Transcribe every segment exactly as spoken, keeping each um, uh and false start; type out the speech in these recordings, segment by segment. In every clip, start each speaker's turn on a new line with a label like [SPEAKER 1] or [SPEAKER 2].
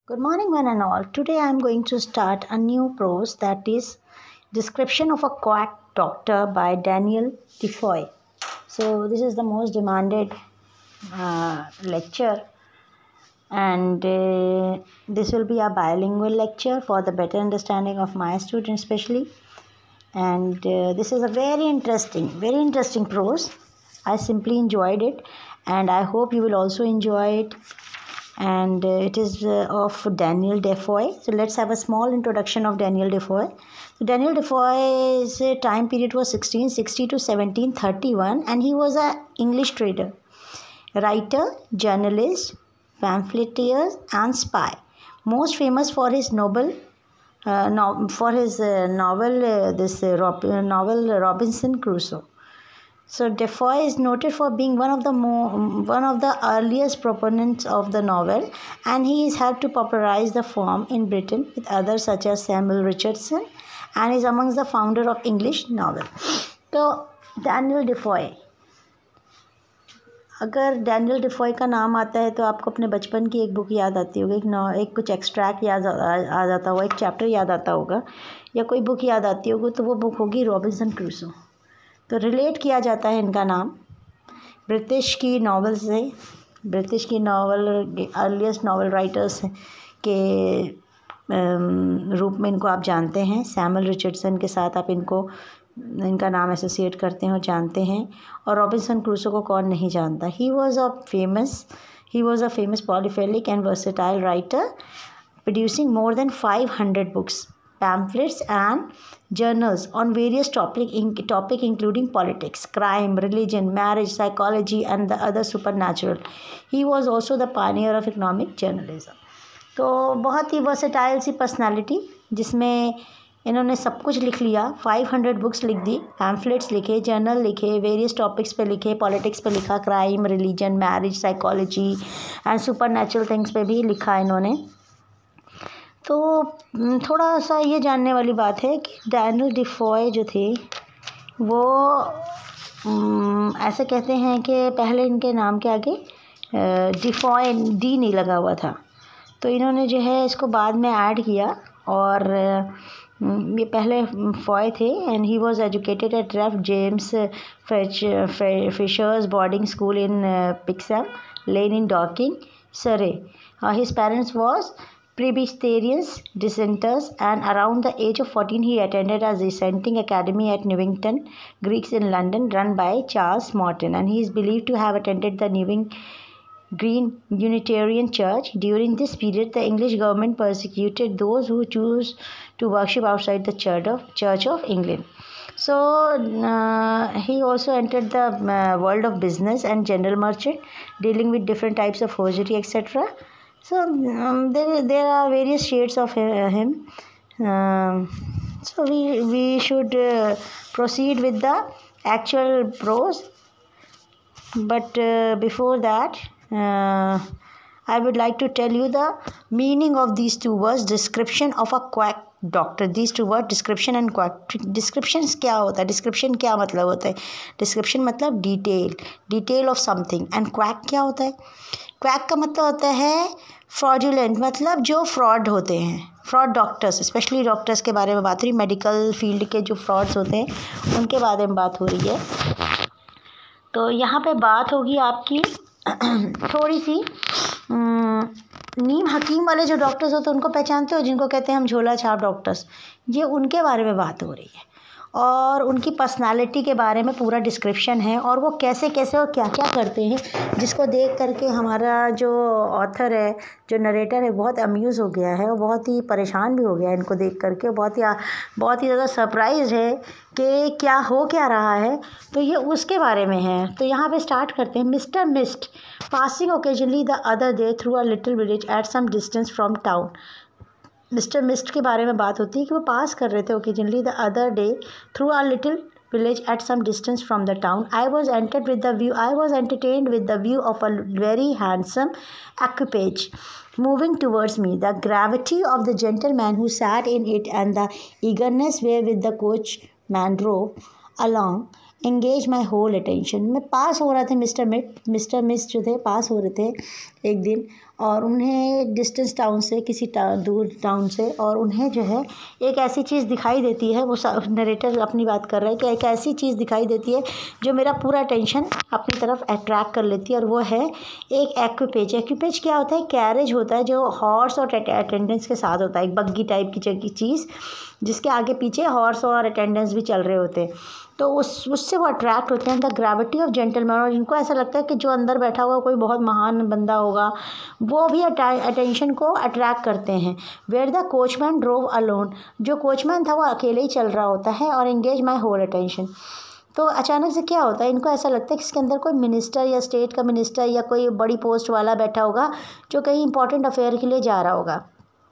[SPEAKER 1] Good morning, one and all. Today I am going to start a new prose, that is Description of a Quack Doctor by Daniel Defoe. So this is the most demanded uh, lecture, and uh, this will be a bilingual lecture for the better understanding of my students especially. And uh, this is a very interesting, very interesting prose. I simply enjoyed it, and I hope you will also enjoy it. And uh, it is uh, of Daniel Defoe. So let's have a small introduction of Daniel Defoe. So Daniel Defoe's uh, time period was sixteen sixty to seventeen thirty-one, and he was an English trader, writer, journalist, pamphleteer, and spy. Most famous for his novel, uh, no, for his uh, novel, uh, this uh, Rob, uh, novel Robinson Crusoe. So Defoe is noted for being one of the more, one of the earliest proponents of the novel, and he has helped to popularize the form in Britain with others such as Samuel Richardson, and is amongst the founder of English novel. तो Daniel Defoe, अगर Daniel Defoe का नाम आता है तो आपको अपने बचपन की एक बुक याद आती होगी, एक नौ एक कुछ एक्सट्रैक्ट याद आ जाता होगा, एक चैप्टर याद आता होगा, या कोई बुक याद आती होगी, तो वो बुक होगी रॉबिन्सन क्रूसो. तो रिलेट किया जाता है इनका नाम ब्रिटिश की नॉवल से, ब्रिटिश की नॉवल अर्लीस्ट नॉवल राइटर्स के रूप में इनको आप जानते हैं. सैमुअल रिचर्डसन के साथ आप इनको इनका नाम एसोसिएट करते हैं और जानते हैं. और रॉबिन्सन क्रूसो को कौन नहीं जानता. He was a famous he was a famous prolific and versatile writer, producing more than five hundred books, pamphlets and journals on various topic, in, topic including politics, crime, religion, marriage, psychology and the other supernatural. He was also the pioneer of economic journalism. तो बहुत ही versatile सी personality, जिसमें इन्होंने सब कुछ लिख लिया. Five hundred books लिख दी, पैम्फलेट्स लिखे, जर्नल लिखे, वेरियस टॉपिक्स पे लिखे, पॉलिटिक्स पे लिखा, crime, religion, marriage, psychology and super natural things पे भी लिखा इन्होंने. तो थोड़ा सा ये जानने वाली बात है कि डैनियल डिफॉय जो थे वो ऐसे कहते हैं कि पहले इनके नाम के आगे डिफॉय डी नहीं लगा हुआ था, तो इन्होंने जो है इसको बाद में ऐड किया. और ये पहले फॉय थे, and he was educated at Rev James Fisher's boarding school in Pixham Lane in Dorking, Surrey. His parents was Presbyterians, dissenters, and around the age of fourteen he attended a dissenting academy at Newington Greeks in London run by Charles Morton, and he is believed to have attended the Newing Green Unitarian Church. During this period, the English government persecuted those who chose to worship outside the Church of, Church of England. So uh, he also entered the uh, world of business and general merchant, dealing with different types of forgery, et cetera. So um, there there are various shades of uh, him. Um, so we we should uh, proceed with the actual prose. But uh, before that, uh, I would like to tell you the meaning of these two words, description of a quack doctor. these two words, description and quack. description क्या होता है, description क्या मतलब होता है. description मतलब detail, detail of something. And quack क्या होता है. quack का मतलब होता है फ्रॉडुलेंट, मतलब जो फ्रॉड होते हैं, फ्रॉड डॉक्टर्स, स्पेशली डॉक्टर्स के बारे में बात हो रही, मेडिकल फील्ड के जो फ्रॉड्स होते हैं उनके बारे में बात हो रही है. तो यहाँ पे बात होगी आपकी थोड़ी सी नीम हकीम वाले जो डॉक्टर्स होते हैं उनको पहचानते हो, जिनको कहते हैं हम झोला छाप डॉक्टर्स. ये उनके बारे में बात हो रही है, और उनकी पर्सनालिटी के बारे में पूरा डिस्क्रिप्शन है, और वो कैसे कैसे और क्या क्या करते हैं, जिसको देख करके हमारा जो ऑथर है, जो नरेटर है, बहुत अम्यूज़ हो गया है, और बहुत ही परेशान भी हो गया है इनको देख करके. बहुत ही बहुत ही ज़्यादा सरप्राइज है कि क्या हो क्या रहा है. तो ये उसके बारे में है. तो यहाँ पे स्टार्ट करते हैं. Mister Mist passing occasionally the other day through a little village at some distance from town. Mister Mist के बारे में बात होती है कि वो पास कर रहे थे occasionally the other day through a little village at some distance from the town. I was entered with the view I was entertained with the view of a very handsome equipage moving towards me. The gravity of the gentleman who sat in it and the eagerness wherewith the coachman drove along engaged my whole attention. मैं पास हो रहा था, mister मिट mister miss जो थे पास हो रहे थे एक दिन, और उन्हें डिस्टेंस टाउन से किसी दूर टाउन से और उन्हें जो है एक ऐसी चीज़ दिखाई देती है, वो नरेटर अपनी बात कर रहा है कि एक ऐसी चीज़ दिखाई देती है जो मेरा पूरा अटेंशन अपनी तरफ अट्रैक्ट कर लेती है, और वो है एक एक्विपेज। एक्विपेज क्या होता है? कैरेज होता है जो हॉर्स और अटेंडेंट्स के साथ होता है, एक बग्गी टाइप की चीज़ जिसके आगे पीछे हॉर्स और अटेंडेंट्स भी चल रहे होते हैं। तो उस उससे वो अट्रैक्ट होते हैं, द ग्रेविटी ऑफ जेंटलमैन, और इनको ऐसा लगता है कि जो अंदर बैठा हुआ कोई बहुत महान बंदा होगा, वो भी अटेंशन को अट्रैक्ट करते हैं। Where the coachman drove alone, जो कोचमैन था वो अकेले ही चल रहा होता है, और एंगेज माई होल अटेंशन। तो अचानक से क्या होता है, इनको ऐसा लगता है कि इसके अंदर कोई मिनिस्टर या स्टेट का मिनिस्टर या कोई बड़ी पोस्ट वाला बैठा होगा जो कहीं इंपॉर्टेंट अफेयर के लिए जा रहा होगा।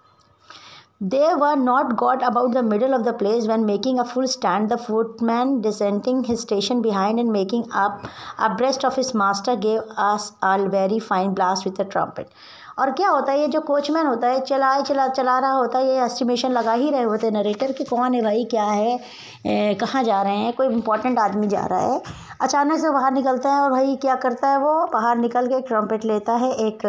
[SPEAKER 1] They were not got about the middle of the place when making a full stand. The footman descending his station behind and making up abreast of his master gave us a very fine blast with a trumpet. और क्या होता है, ये जो coachman होता है चलाए चला चला रहा होता है, ये एस्टिमेशन लगा ही रहे होते नरेटर कि कौन है भाई, क्या है, कहाँ जा रहे हैं, कोई इंपॉर्टेंट आदमी जा रहा है। अचानक से बाहर निकलता है और भाई क्या करता है, वो बाहर निकल के एक ट्रम्पेट लेता है, एक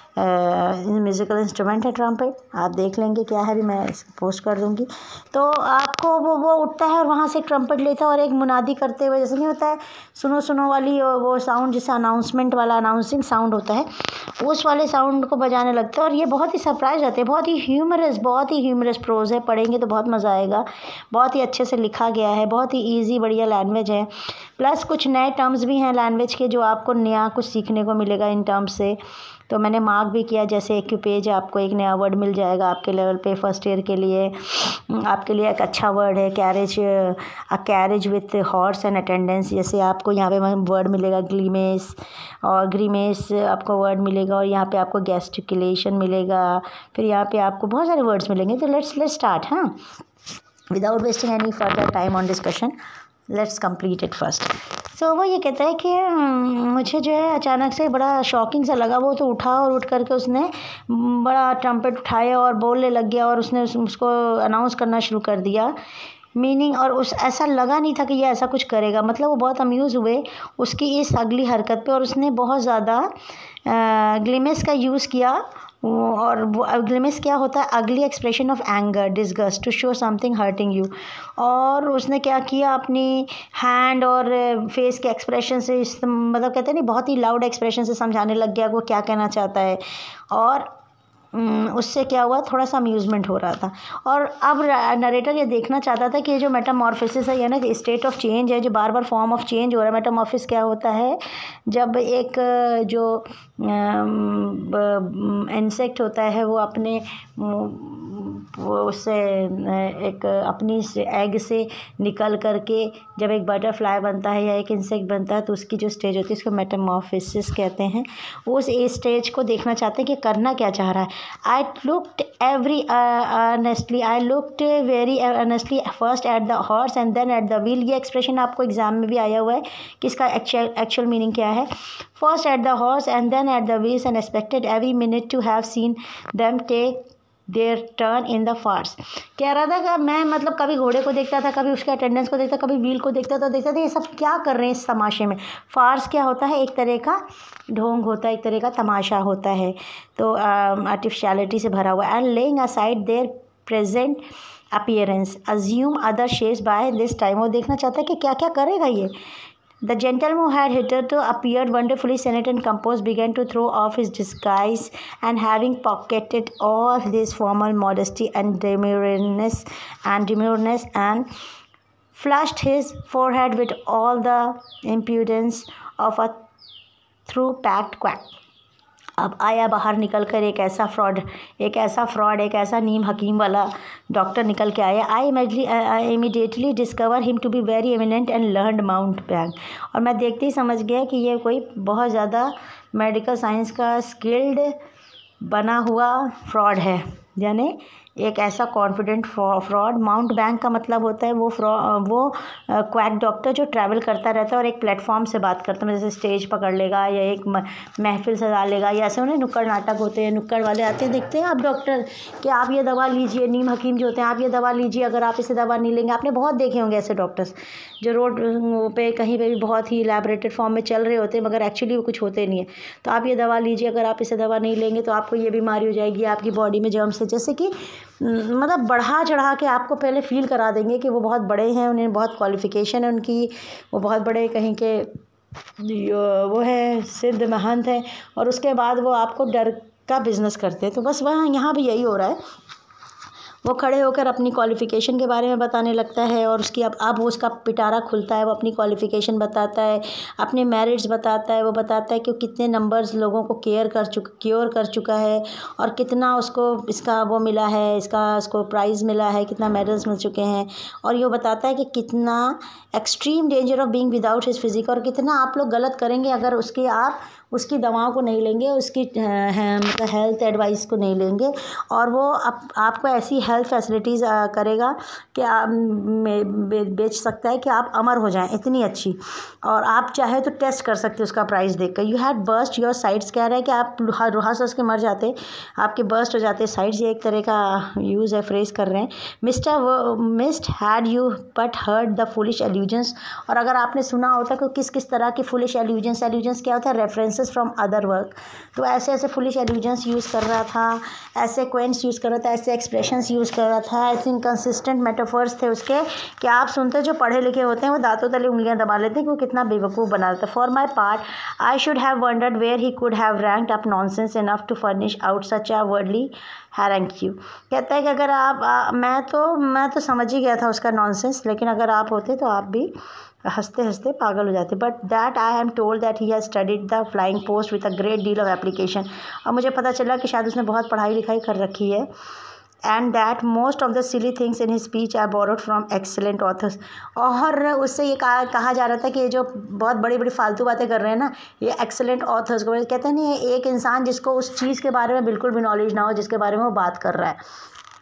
[SPEAKER 1] म्यूज़िकल इंस्ट्रूमेंट है ट्रम्पेट, आप देख लेंगे क्या है, भी मैं पोस्ट कर दूंगी। तो आपको वो वो उठता है और वहाँ से एक ट्रम्पेट लेता है और एक मुनादी करते हुए, जैसे नहीं होता है सुनो सुनो वाली वो साउंड, जिससे अनाउंसमेंट वाला अनाउंसिंग साउंड होता है, उस वाले साउंड को बजाने लगता है। और ये बहुत ही सरप्राइज आते हैं, बहुत ही ह्यूमरस बहुत ही ह्यूमरस प्रोज है, पढ़ेंगे तो बहुत मज़ा आएगा। बहुत ही अच्छे से लिखा गया है, बहुत ही ईजी बढ़िया लैंग्वेज है, प्लस कुछ नए टर्म्स भी हैं लैंग्वेज के जो आपको नया कुछ सीखने को मिलेगा इन टर्म्स से। तो मैंने मार्क भी किया, जैसे एक्यूपेज आपको एक नया वर्ड मिल जाएगा आपके लेवल पे फर्स्ट ईयर के लिए। आपके लिए एक अच्छा वर्ड है carriage, a carriage with horse and attendance, जैसे आपको यहाँ पे वर्ड मिलेगा ग्लीमेस, और ग्रीमेस आपको वर्ड मिलेगा, और यहाँ पे आपको गेस्टिकुलेशन मिलेगा, फिर यहाँ पे आपको बहुत सारे वर्ड्स मिलेंगे। तो लेट्स लेट्स स्टार्ट, हाँ, without wasting any further time on discussion, let's complete it first. So वो ये कहता है कि मुझे जो है अचानक से बड़ा शॉकिंग सा लगा। वो तो उठा और उठ करके उसने बड़ा ट्रम्पेट उठाया और बोलने लग गया, और उसने उसको अनाउंस करना शुरू कर दिया मीनिंग। और उस ऐसा लगा नहीं था कि ये ऐसा कुछ करेगा, मतलब वो बहुत अम्यूज़ हुए उसकी इस अगली हरकत पे, और उसने बहुत ज़्यादा ग्लिमेस का यूज़ किया। और वो ग्लिमेस क्या होता है, अगली expression of anger, disgust, to show something hurting you. और उसने क्या किया, अपनी हैंड और फेस के एक्सप्रेशन से, मतलब कहते हैं नहीं, बहुत ही लाउड एक्सप्रेशन से समझाने लग गया वो क्या कहना चाहता है। और उससे क्या हुआ, थोड़ा सा अम्यूज़मेंट हो रहा था। और अब नरेटर ये देखना चाहता था कि ये जो मेटामॉर्फोसिस है, यानी स्टेट ऑफ चेंज है, जो बार बार फॉर्म ऑफ चेंज हो रहा है। मेटामॉर्फोसिस क्या होता है, जब एक जो इंसेक्ट होता है वो अपने वो उससे एक अपनी एग से निकल करके जब एक बटरफ्लाई बनता है या एक इंसेक्ट बनता है, तो उसकी जो स्टेज होती है उसको मेटामॉर्फोसिस कहते हैं। उस स्टेज को देखना चाहते हैं कि करना क्या चाह रहा है। I looked every earnestly I looked very earnestly first at the horse and then at the wheel. ये एक्सप्रेशन आपको एग्जाम में भी आया हुआ है कि इसका एक्चुअल एक्चुअल मीनिंग क्या है। First at the horse and then at the wheels and expected every minute to have seen them take their turn in the farce. कह रहा था कि मैं मतलब कभी घोड़े को देखता था, कभी उसके अटेंडेंस को देखता, कभी व्हील को देखता था, देखता था ये सब क्या कर रहे हैं इस तमाशे में। फार्स क्या होता है, एक तरह का ढोंग होता है, एक तरह का तमाशा होता है, तो आर्टिफिशियलिटी से भरा हुआ। And laying aside their present appearance assume other shapes by this time. वो देखना चाहता है कि क्या क्या करेगा ये। The gentleman who had hitherto appeared wonderfully senate and composed began to throw off his disguise, and having pocketed all his formal modesty and demureness and demureness and flushed his forehead with all the impudence of a through-packed quack. अब आया बाहर निकल कर एक ऐसा fraud एक ऐसा fraud एक ऐसा नीम हकीम वाला डॉक्टर निकल के आया। I immediately discover him to be very eminent and learned mountebank. और मैं देखते ही समझ गया कि ये कोई बहुत ज़्यादा मेडिकल साइंस का स्किल्ड बना हुआ फ्रॉड है, यानी एक ऐसा कॉन्फिडेंट फ्रॉड। माउंट बैंक का मतलब होता है वो फ्रॉड वो क्वैक डॉक्टर जो ट्रैवल करता रहता है और एक प्लेटफॉर्म से बात करता है, जैसे स्टेज पकड़ लेगा या एक महफिल सजा लेगा, या ऐसे उन्हें नुक्कड़ नाटक होते हैं, नुक्कड़ वाले आते हैं, देखते हैं आप डॉक्टर कि आप ये दवा लीजिए, नीम हकीम जो होते हैं, आप ये दवा लीजिए, अगर आप इसे दवा नहीं लेंगे। आपने बहुत देखे होंगे ऐसे डॉक्टर्स जो रोड पे कहीं पे भी बहुत ही इलैबोरेटेड फॉर्म में चल रहे होते हैं, मगर एक्चुअली वो कुछ होते नहीं है। तो आप ये दवा लीजिए, अगर आप इसे दवा नहीं लेंगे तो आपको ये बीमारी हो जाएगी, आपकी बॉडी में जर्म्स है, जैसे कि मतलब बढ़ा चढ़ा के आपको पहले फील करा देंगे कि वो बहुत बड़े हैं, उन्हें बहुत क्वालिफिकेशन है उनकी, वो बहुत बड़े कहीं के वो है सिद्ध महंत है, और उसके बाद वो आपको डर का बिजनेस करते हैं। तो बस वहाँ यहाँ भी यही हो रहा है, वो खड़े होकर अपनी क्वालिफ़िकेशन के बारे में बताने लगता है, और उसकी अब अब वो उसका पिटारा खुलता है, वो अपनी क्वालिफ़िकेशन बताता है, अपने मेरिट्स बताता है, वो बताता है कि कितने नंबर्स लोगों को केयर कर चुका क्योर कर चुका है, और कितना उसको इसका वो मिला है, इसका उसको प्राइज़ मिला है, कितना मेडल्स मिल चुके हैं, और ये बताता है कि कितना extreme danger of being without his physic, और कितना आप लोग गलत करेंगे अगर उसके आप उसकी दवाओं को नहीं लेंगे, उसकी मतलब हेल्थ एडवाइस को नहीं लेंगे, और वो आप, आपको ऐसी हेल्थ फैसिलिटीज़ करेगा कि आप बेच सकता है कि आप अमर हो जाएं, इतनी अच्छी, और आप चाहे तो टेस्ट कर सकते उसका प्राइस देखकर। You had burst your sides, कह रहा है कि आप हंस हंस के मर जाते, आपके बर्स्ट हो जाते साइड्स, ये एक तरह का यूज़ है, फ्रेज कर रहे हैं। Mister Mist had you but heard the foolish allusions, और अगर आपने सुना होता कि किस किस तरह की फुलिश एल्यूजन्स, एल्यूजन्स क्या होता है, रेफरेंस फ्रॉम अदर वर्क, तो ऐसे ऐसे फुलिश एल्यूजन्स यूज़ कर रहा था, ऐसे क्वेंट्स यूज़ कर रहा था, ऐसे एक्सप्रेशंस यूज़ कर रहा था, ऐसे इनकंसिस्टेंट मेटाफर्स थे उसके कि आप सुनते जो पढ़े लिखे होते हैं वो दांतों तले उंगलियां दबा लेते हैं कि वो कितना बेवकूफ़ बना देता है। For my part I should have wondered where he could have ranked up nonsense enough to furnish out such a worldly harangue you. कहता है कि अगर आप आ, मैं तो मैं तो समझ ही गया था उसका नॉनसेंस, लेकिन अगर आप होते तो आप भी हंसते हंसते पागल हो जाते। But that I am told that he has studied the flying post with a great deal of application, और मुझे पता चला कि शायद उसने बहुत पढ़ाई लिखाई कर रखी है, and that most of the silly things in his speech are borrowed from excellent authors. और उससे ये कहा कहा जा रहा था कि ये जो बहुत बड़ी बड़ी फालतू बातें कर रहे हैं ना, ये एक्सेलेंट ऑथर्स को कहते हैं। नहीं, एक इंसान जिसको उस चीज़ के बारे में बिल्कुल भी नॉलेज ना हो जिसके बारे में वो बात कर रहा है,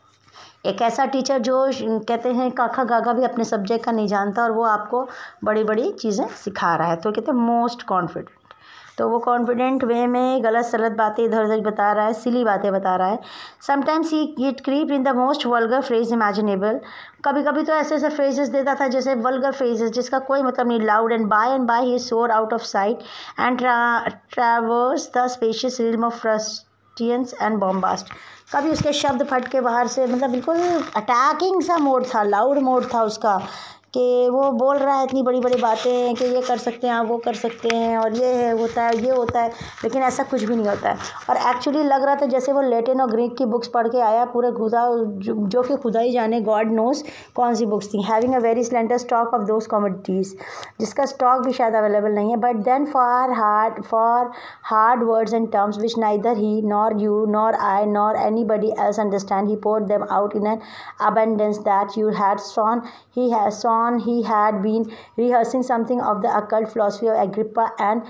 [SPEAKER 1] एक ऐसा टीचर जो कहते हैं काका गागा भी अपने सब्जेक्ट का नहीं जानता और वो आपको बड़ी बड़ी चीज़ें सिखा रहा है, तो कहते हैं मोस्ट कॉन्फिडेंट। तो वो कॉन्फिडेंट वे में गलत सलत बातें इधर उधर बता रहा है, सिली बातें बता रहा है। Sometimes he it creep in the most vulgar phrase imaginable, कभी कभी तो ऐसे ऐसे फ्रेजेस देता था जैसे वल्गर फ्रेजेस जिसका कोई मतलब नहीं। Loud and by and by he soar out of sight and traverse the spacious realm of fustians and bombast. कभी उसके शब्द फट के बाहर से, मतलब बिल्कुल अटैकिंग सा मोड था, लाउड मोड था उसका, कि वो बोल रहा है इतनी बड़ी बड़ी बातें कि ये कर सकते हैं आप, वो कर सकते हैं, और ये है होता है, ये होता है, लेकिन ऐसा कुछ भी नहीं होता है। और एक्चुअली लग रहा था जैसे वो लैटिन और ग्रीक की बुक्स पढ़ के आया, पूरे खुदा जो, जो कि खुदा ही जाने, गॉड नोस कौन सी बुक्स थी। Having a very slender stock of those commodities, जिसका स्टॉक भी शायद अवेलेबल नहीं है। But then for hard for hard words and terms which neither he nor you nor I nor anybody else understand, he poured them out in an abundance that you had sawn he has sawn he had been rehearsing something of the occult philosophy of Agrippa and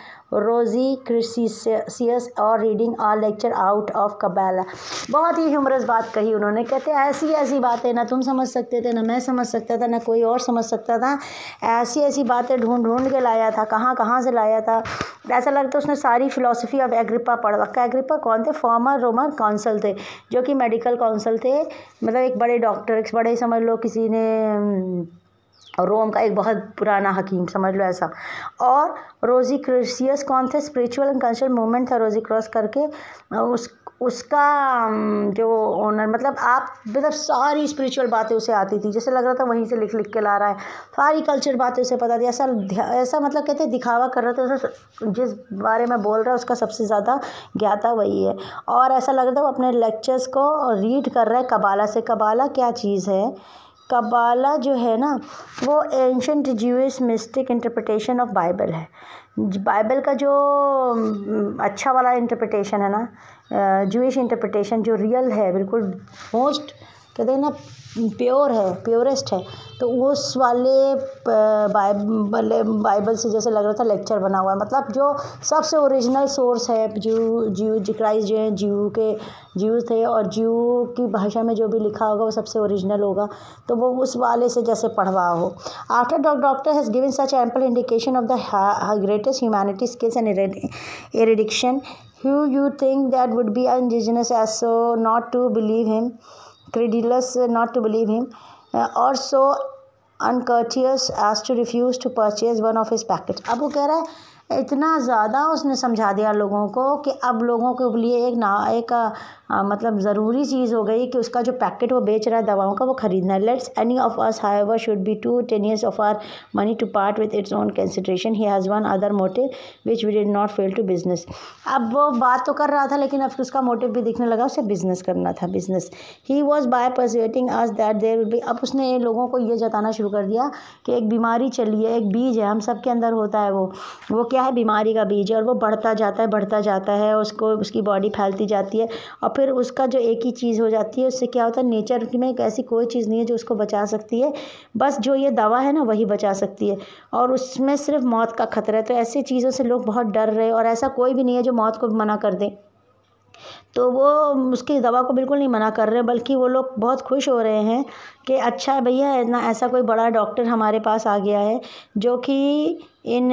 [SPEAKER 1] Rosicrucius और reading a lecture out of Kabbalah। बहुत ही humerus बात कही उन्होंने। कहते ऐसी ऐसी बातें ना तुम समझ सकते थे, ना मैं समझ सकता था, ना कोई और समझ सकता था। ऐसी ऐसी बातें ढूंढ ढूंढ के लाया था, कहाँ कहाँ से लाया था। ऐसा लगता उसने सारी फिलॉसफी ऑफ एग्रिप्पा पढ़ रखा। एग्रिप्पा कौन थे? फॉर्मर रोमन काउंसिल थे, जो कि मेडिकल काउंसिल थे, मतलब एक बड़े डॉक्टर, एक बड़े समझ लो किसी ने रोम का एक बहुत पुराना हकीम समझ लो ऐसा। और रोजी क्रूसियस कौन थे? स्पिरिचुअल एंड कल्चरल मूवमेंट था रोजी क्रॉस करके, उस उसका जो ओनर, मतलब आप मतलब सारी स्पिरिचुअल बातें उसे आती थी, जैसे लग रहा था वहीं से लिख लिख के ला रहा है, सारी कल्चर बातें उसे पता थी। ऐसा ऐसा मतलब कहते दिखावा कर रहा था, जिस बारे में बोल रहा है उसका सबसे ज़्यादा ज्ञाता वही है। और ऐसा लग रहा था वो अपने लेक्चर्स को रीड कर रहा है कबाला से। कबाला क्या चीज़ है? कबाला जो है ना वो ancient Jewish mystic interpretation of Bible है। बाइबल का जो अच्छा वाला इंटरप्रिटेशन है ना, ज्यूइश इंटरप्रिटेशन जो रियल है, बिल्कुल मोस्ट कहते हैं ना प्योर है, प्योरेस्ट है, तो उस वाले बाइबल बाइबल से जैसे लग रहा था लेक्चर बना हुआ है, मतलब जो सबसे ओरिजिनल सोर्स है। जू जू क्राइस्ट जो है जीव के जीव थे, और जीव की भाषा में जो भी लिखा होगा वो सबसे ओरिजिनल होगा, तो वो उस वाले से जैसे पढ़वा हो। After the doctor has given such ample indication of the greatest humanity skills and erudition, who you think that would be indigenous as so not to believe him, credulous not to believe him, uh, or so uncourteous as to refuse to purchase one of his packets। अब वो कह रहा है इतना ज़्यादा उसने समझा दिया लोगों को कि अब लोगों के लिए एक ना एक आ, मतलब ज़रूरी चीज़ हो गई कि उसका जो पैकेट वो बेच रहा है दवाओं का वो ख़रीदना है। Let's any of us however should be too tenacious of our money to part with its own consideration, he has one other motive which we did not fail to business. अब वो बात तो कर रहा था लेकिन अब उसका मोटिव भी दिखने लगा, उसे बिजनेस करना था, business. He was by persuading us that there will be, अब उसने लोगों को ये जताना शुरू कर दिया कि एक बीमारी चली है, एक बीज है, हम सब के अंदर होता है, वो वो क्या है, बीमारी का बीज है, और वो बढ़ता जाता है बढ़ता जाता है, उसको उसकी बॉडी फैलती जाती है, और फिर उसका जो एक ही चीज़ हो जाती है, उससे क्या होता है, नेचर में एक ऐसी कोई चीज़ नहीं है जो उसको बचा सकती है, बस जो ये दवा है ना वही बचा सकती है, और उसमें सिर्फ मौत का खतरा है। तो ऐसी चीज़ों से लोग बहुत डर रहे, और ऐसा कोई भी नहीं है जो मौत को मना कर दे, तो वो उसकी दवा को बिल्कुल नहीं मना कर रहे, बल्कि वो लोग बहुत खुश हो रहे हैं कि अच्छा है भैया, ना ऐसा कोई बड़ा डॉक्टर हमारे पास आ गया है जो कि इन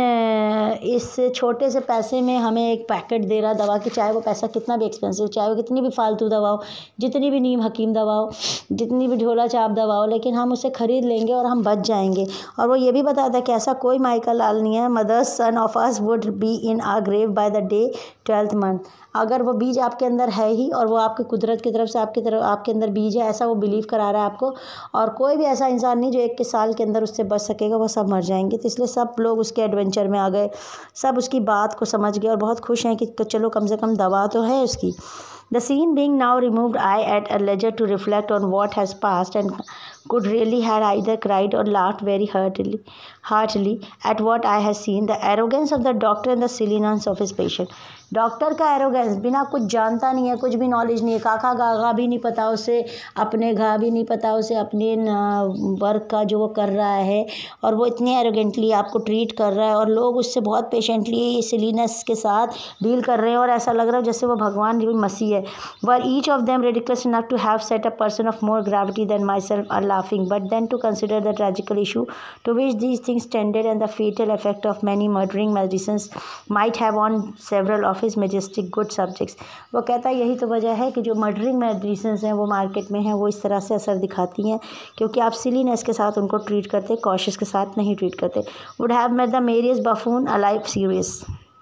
[SPEAKER 1] इस छोटे से पैसे में हमें एक पैकेट दे रहा दवा की, चाहे वो पैसा कितना भी एक्सपेंसिव, चाहे वो कितनी भी फालतू दवा हो, जितनी भी नीम हकीम दवा हो, जितनी भी ढोला चाप दवा हो, लेकिन हम उसे ख़रीद लेंगे और हम बच जाएंगे। और वो ये भी बताता है कि ऐसा कोई माइकल लाल नहीं है, mother's son of us would be in our grave by the day twelfth month. अगर वो बीज आपके अंदर है ही, और वो आपकी कुदरत की तरफ से आपकी तरफ आपके अंदर बीज है, ऐसा वो बिलीव करा रहा है आपको, और कोई भी ऐसा इंसान नहीं जो एक के साल के अंदर उससे बच सकेगा, वो सब मर जाएंगे। तो इसलिए सब लोग उसके एडवेंचर में आ गए, सब उसकी बात को समझ गए और बहुत खुश हैं कि चलो कम से कम दवा तो है उसकी। The scene being now removed, I at a leisure to reflect on what has passed, and could really had either cried or laughed very heartily, heartily at what I had seen, the arrogance of the doctor and the silliness of his patient। Doctor का arrogance, बिना कुछ जानता नहीं है, कुछ भी knowledge नहीं है, काका गागा भी नहीं पता उसे, अपने घा भी नहीं पता उसे, अपने वर्क का जो वो कर रहा है, और वो इतने एरोगेंटली आपको ट्रीट कर रहा है, और लोग उससे बहुत पेशेंटली सिलीनेस के साथ डील कर रहे हैं, और ऐसा लग रहा है जैसे वो भगवान भी मसीह है। Were each of them ridiculous enough to have set a person of more gravity than myself are laughing, but then to consider the tragical issue to which these things tended and the fatal effect of many murdering medicines might have on several of his majestic good subjects. वो कहता है यही तो वजह है कि जो murdering medicines हैं वो मार्केट में हैं, वो इस तरह से असर दिखाती हैं क्योंकि आप सिलीनेस के साथ उनको ट्रीट करते, कॉशियस के साथ नहीं ट्रीट करते। Would have made the merriest buffoon alive serious.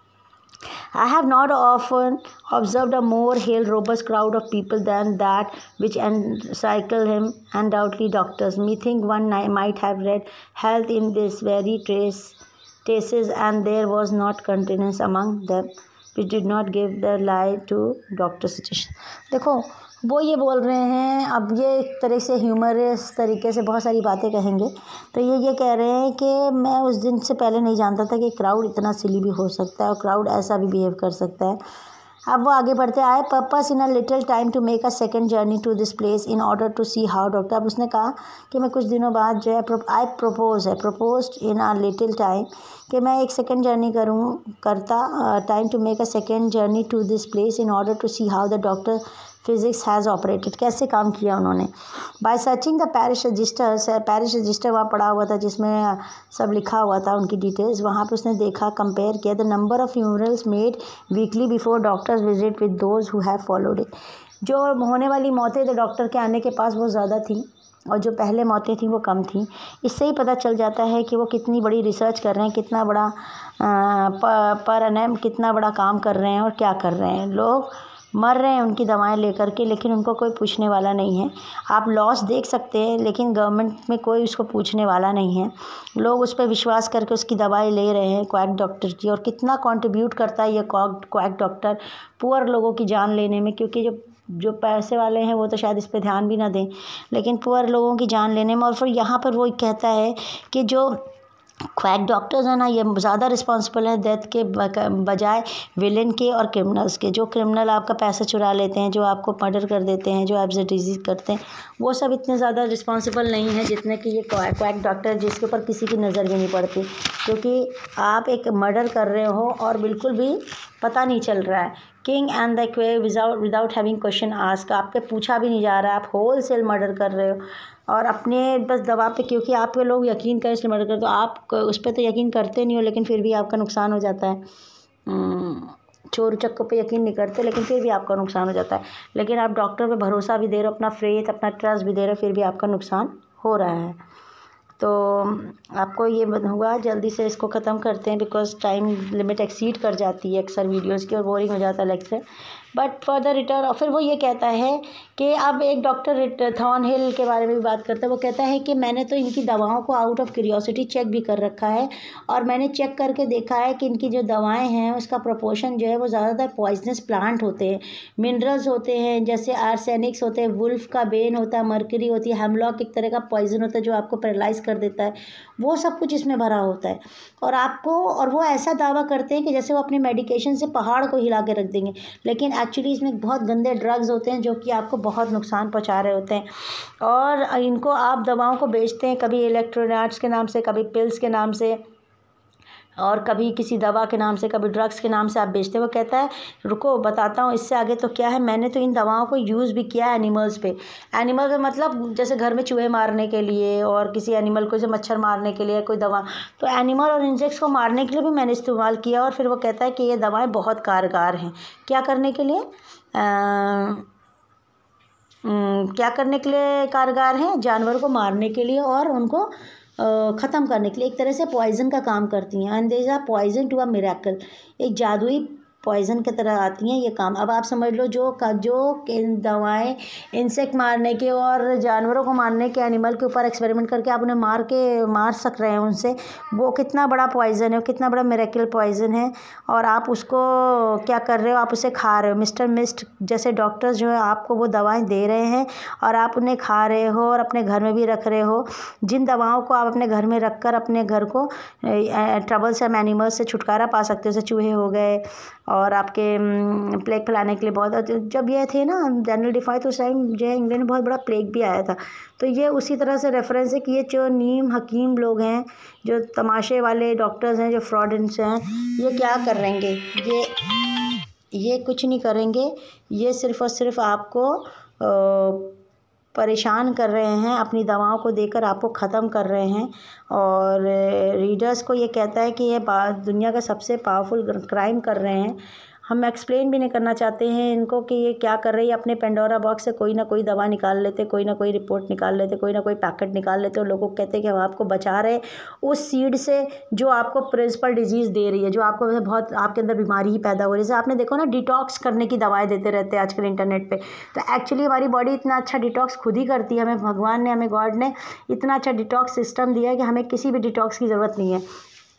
[SPEAKER 1] I have not often observed a more hale, robust crowd of people than that which encircle him. Undoubtedly, doctors, methinks one might have read health in this very trace, traces, and there was not continence among them which did not give the lie to doctor suggestion। देखो वो ये बोल रहे हैं, अब ये एक तरह से ह्यूमरस तरीके से बहुत सारी बातें कहेंगे, तो ये ये कह रहे हैं कि मैं उस दिन से पहले नहीं जानता था कि क्राउड इतना सिली भी हो सकता है और क्राउड ऐसा भी बिहेव कर सकता है। अब वो आगे बढ़ते आए, purpose in a little time to make a second journey to this place in order to see how doctor. अब उसने कहा कि मैं कुछ दिनों बाद जो है आई प्रोपोज है propose in a little time कि मैं एक सेकेंड जर्नी करूँ करता time to make a second journey to this place in order to see how the doctor physics has operated. कैसे काम किया उन्होंने? By searching the parish registers, parish register वहाँ पड़ा हुआ था जिसमें सब लिखा हुआ था उनकी डिटेल्स। वहाँ पे उसने देखा, कंपेयर किया the number of funerals made weekly before doctor's visit with those who have followed it. जो होने वाली मौतें तो डॉक्टर के आने के पास वो ज़्यादा थी और जो पहले मौतें थी वो कम थी। इससे ही पता चल जाता है कि वो कितनी बड़ी रिसर्च कर रहे हैं, कितना बड़ा पर एनएम कितना बड़ा काम कर रहे हैं और क्या कर रहे हैं। लोग मर रहे हैं उनकी दवाएं लेकर के, लेकिन उनको कोई पूछने वाला नहीं है। आप लॉस देख सकते हैं लेकिन गवर्नमेंट में कोई उसको पूछने वाला नहीं है। लोग उस पर विश्वास करके उसकी दवाएं ले रहे हैं क्वैक डॉक्टर की। और कितना कंट्रीब्यूट करता है ये क्वैक डॉक्टर पुअर लोगों की जान लेने में, क्योंकि जो जो पैसे वाले हैं वो तो शायद इस पे ध्यान भी ना दें, लेकिन पुअर लोगों की जान लेने में। और फिर यहाँ पर वो कहता है कि जो क्वैक डॉक्टर्स हैं ना, ये ज़्यादा रिस्पॉन्सिबल हैं डेथ के बजाय विलेन के और क्रिमिनल्स के। जो क्रिमिनल आपका पैसा चुरा लेते हैं, जो आपको मर्डर कर देते हैं, जो आपसे डिजीज़ करते हैं, वो सब इतने ज़्यादा रिस्पॉन्सिबल नहीं है जितने कि ये क्वैक डॉक्टर, जिसके ऊपर किसी की नज़र भी नहीं पड़ती। क्योंकि आप एक मर्डर कर रहे हो और बिल्कुल भी पता नहीं चल रहा है। King and the queen without without having question ask, आपके पूछा भी नहीं जा रहा है, आप होल सेल मर्डर कर रहे हो और अपने बस दवा पे, क्योंकि आप पे लोग यकीन करें इसलिए मर्डर कर, तो आप उस पर तो यकीन करते नहीं हो, लेकिन फिर भी आपका नुकसान हो जाता है। चोर चक्कों पे यकीन नहीं करते, लेकिन फिर भी आपका नुकसान हो जाता है। लेकिन आप डॉक्टर पे भरोसा भी दे रहे हो, अपना फेथ, अपना ट्रस्ट भी दे रहे हो, फिर भी आपका नुकसान हो रहा है। तो आपको ये हुआ, जल्दी से इसको ख़त्म करते हैं बिकॉज टाइम लिमिट एक्सीड कर जाती है अक्सर वीडियोस की और बोरिंग हो जाता है लेक्चर। बट फर्दर रिटर्न, और फिर वो ये कहता है कि अब एक डॉक्टर थॉर्नहिल के बारे में भी बात करता है। वो कहता है कि मैंने तो इनकी दवाओं को आउट ऑफ क्यूरियोसिटी चेक भी कर रखा है और मैंने चेक करके देखा है कि इनकी जो दवाएं हैं उसका प्रोपोर्शन जो है वो ज़्यादातर पॉइजनस प्लांट होते हैं, मिनरल्स होते हैं, जैसे आर्सेनिक्स होते हैं, वुल्फ का बेन होता है, मरकरी होती है, हेमलॉक एक तरह का पॉइजन होता है जो आपको पैरालाइज कर देता है, वो सब कुछ इसमें भरा होता है। और आपको, और वो ऐसा दावा करते हैं कि जैसे वो अपने मेडिकेशन से पहाड़ को हिला के रख देंगे, लेकिन एक्चुअली इसमें बहुत गंदे ड्रग्स होते हैं जो कि आपको बहुत नुकसान पहुंचा रहे होते हैं। और इनको आप दवाओं को बेचते हैं, कभी इलेक्ट्रोनाट्स के नाम से, कभी पिल्स के नाम से, और कभी किसी दवा के नाम से, कभी ड्रग्स के नाम से आप बेचते हैं। वो कहता है रुको बताता हूँ इससे आगे तो क्या है, मैंने तो इन दवाओं को यूज़ भी किया है एनिमल्स पे। एनिमल का मतलब जैसे घर में चूहे मारने के लिए और किसी एनिमल को, जैसे मच्छर मारने के लिए कोई दवा, तो एनिमल और इंसेक्ट्स को मारने के लिए भी मैंने इस्तेमाल किया। और फिर वो कहता है कि ये दवाएँ बहुत कारगर हैं। क्या करने के लिए आ, क्या करने के लिए कारगर हैं? जानवर को मारने के लिए और उनको ख़त्म करने के लिए, एक तरह से पॉइज़न का काम करती हैं। And there is a poison to a miracle, एक जादुई पॉइज़न की तरह आती हैं ये काम। अब आप समझ लो जो जो दवाएं इंसेक्ट मारने के और जानवरों को मारने के, एनिमल के ऊपर एक्सपेरिमेंट करके आप उन्हें मार के मार सक रहे हैं उनसे, वो कितना बड़ा पॉइज़न है, कितना बड़ा मिरेकल पॉइज़न है। और आप उसको क्या कर रहे हो, आप उसे खा रहे हो। मिस्टर मिस्ट जैसे डॉक्टर्स जो है आपको वो दवाएं दे रहे हैं और आप उन्हें खा रहे हो और अपने घर में भी रख रहे हो। जिन दवाओं को आप अपने घर में रख कर अपने घर को ट्रबल से, एनिमल्स से छुटकारा पा सकते हो, जैसे चूहे हो गए, और आपके प्लेग फैलाने के लिए बहुत, जब ये थे ना जनरल डिफाई, तो उस टाइम जो है इंग्लैंड में बहुत बड़ा प्लेग भी आया था। तो ये उसी तरह से रेफरेंस है कि ये जो नीम हकीम लोग हैं, जो तमाशे वाले डॉक्टर्स हैं, जो फ्रॉडेंट्स हैं, ये क्या करेंगे, ये ये कुछ नहीं करेंगे। ये सिर्फ़ और सिर्फ आपको आ, परेशान कर रहे हैं, अपनी दवाओं को देकर आपको ख़त्म कर रहे हैं। और रीडर्स को ये कहता है कि ये दुनिया का सबसे पावरफुल क्राइम कर रहे हैं। हम एक्सप्लेन भी नहीं करना चाहते हैं इनको कि ये क्या कर रही है। अपने पेंडोरा बॉक्स से कोई ना कोई दवा निकाल लेते, कोई ना कोई रिपोर्ट निकाल लेते, कोई ना कोई पैकेट निकाल लेते और लोगों को कहते हैं कि हम आपको बचा रहे उस सीड से जो आपको प्रिंसिपल डिजीज़ दे रही है, जो आपको वैसे बहुत आपके अंदर बीमारी ही पैदा हो रही है। जैसे आपने देखो ना, डिटॉक्स करने की दवाएं देते रहते हैं आजकल इंटरनेट पे। तो एक्चुअली हमारी बॉडी इतना अच्छा डिटॉक्स खुद ही करती है। हमें भगवान ने, हमें गॉड ने इतना अच्छा डिटॉक्स सिस्टम दिया है कि हमें किसी भी डिटॉक्स की ज़रूरत नहीं है।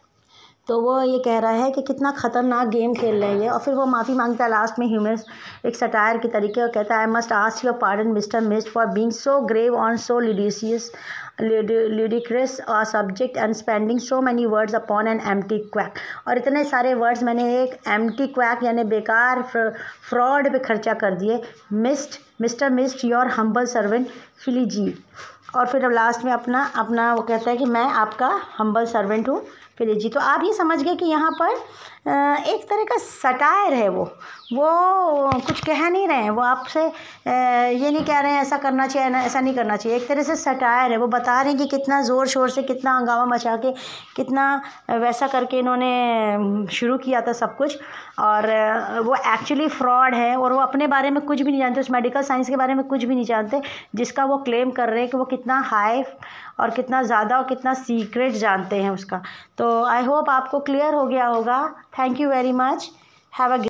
[SPEAKER 1] तो वो ये कह रहा है कि कितना ख़तरनाक गेम खेल रहे हैं। और फिर वो माफ़ी मांगता है लास्ट में, ह्यूमर एक सटायर के तरीके, और कहता है I must ask your pardon mister mist for being so grave on so ludicrous ludicrous a subject and spending so many words upon an empty quack। और इतने सारे वर्ड्स मैंने एक empty quack यानी बेकार फ्रॉड पे खर्चा कर दिए। Mist mister mist your humble servant फिलीजी। और फिर अब लास्ट में अपना अपना वो कहता है कि मैं आपका हम्बल सर्वेंट हूँ फिलीजी। तो आप ये समझ गए कि यहाँ पर एक तरह का सटायर है। वो वो कुछ कह नहीं रहे हैं, वो आपसे ये नहीं कह रहे हैं ऐसा करना चाहिए ना ऐसा नहीं करना चाहिए। एक तरह से सटायर है। वो बता रहे हैं कि कितना ज़ोर शोर से, कितना हंगामा मचा के, कितना वैसा करके इन्होंने शुरू किया था सब कुछ। और वो एक्चुअली फ्रॉड है और वो अपने बारे में कुछ भी नहीं जानते, उस मेडिकल साइंस के बारे में कुछ भी नहीं जानते जिसका वो क्लेम कर रहे हैं कि वो कितना हाई और कितना ज़्यादा और कितना सीक्रेट जानते हैं उसका। तो आई होप आपको क्लियर हो गया होगा। Thank you very much. Have a